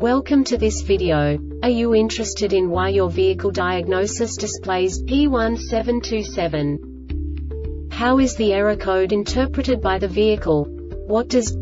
Welcome to this video. Are you interested in why your vehicle diagnosis displays P1727? How is the error code interpreted by the vehicle? What does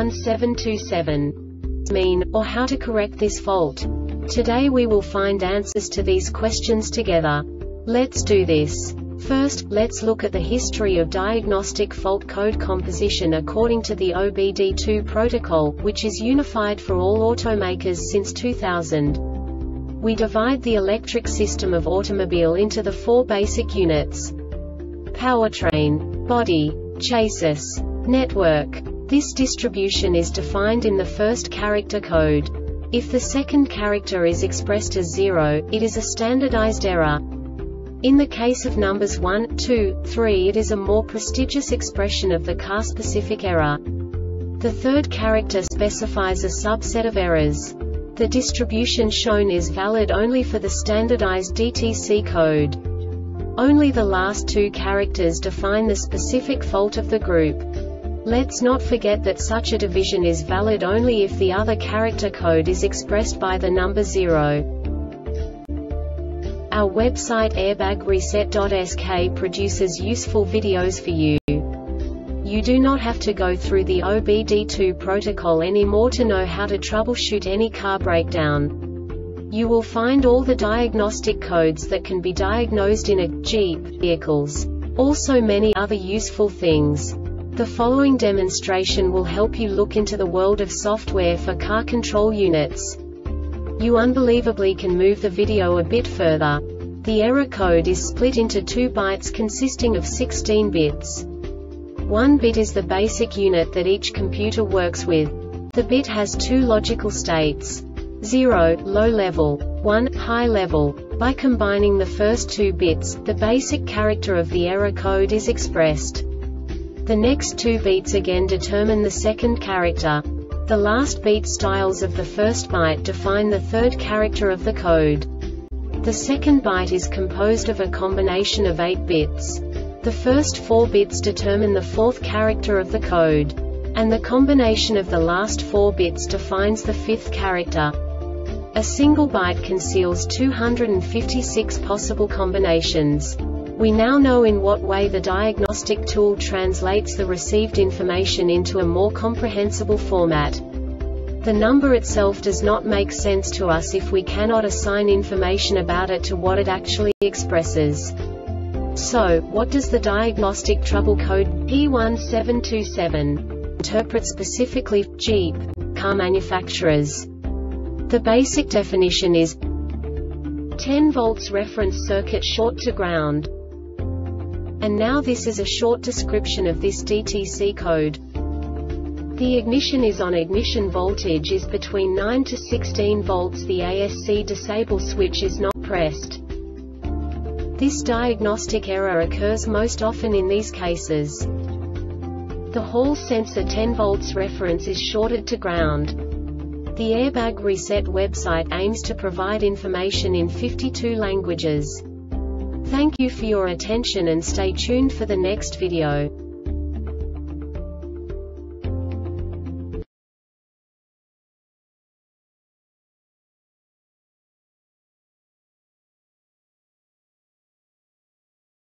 P1727 mean, or how to correct this fault? Today we will find answers to these questions together. Let's do this. First, let's look at the history of diagnostic fault code composition according to the OBD2 protocol, which is unified for all automakers since 2000. We divide the electric system of automobile into the four basic units: powertrain, body, chassis, network. This distribution is defined in the first character code. If the second character is expressed as 0, it is a standardized error. In the case of numbers 1, 2, 3, it is a more prestigious expression of the car-specific error. The third character specifies a subset of errors. The distribution shown is valid only for the standardized DTC code. Only the last two characters define the specific fault of the group. Let's not forget that such a division is valid only if the other character code is expressed by the number 0. Our website airbagreset.sk produces useful videos for you. You do not have to go through the OBD2 protocol anymore to know how to troubleshoot any car breakdown. You will find all the diagnostic codes that can be diagnosed in a Jeep vehicles. Also many other useful things. The following demonstration will help you look into the world of software for car control units. You unbelievably can move the video a bit further. The error code is split into 2 bytes consisting of 16 bits. 1 bit is the basic unit that each computer works with. The bit has 2 logical states: 0, low level, 1, high level. By combining the first 2 bits, the basic character of the error code is expressed. The next 2 beats again determine the second character. The last beat styles of the first byte define the third character of the code. The second byte is composed of a combination of 8 bits. The first 4 bits determine the fourth character of the code. And the combination of the last 4 bits defines the fifth character. A single byte conceals 256 possible combinations. We now know in what way the diagnostic tool translates the received information into a more comprehensible format. The number itself does not make sense to us if we cannot assign information about it to what it actually expresses. So, what does the diagnostic trouble code P1727 interpret specifically for Jeep car manufacturers? The basic definition is 10 volts reference circuit short to ground. And now this is a short description of this DTC code. The ignition is on. Ignition voltage is between 9 to 16 volts. The ASC disable switch is not pressed. This diagnostic error occurs most often in these cases. The hall sensor 10 volts reference is shorted to ground. The Airbag Reset website aims to provide information in 52 languages. Thank you for your attention and stay tuned for the next video.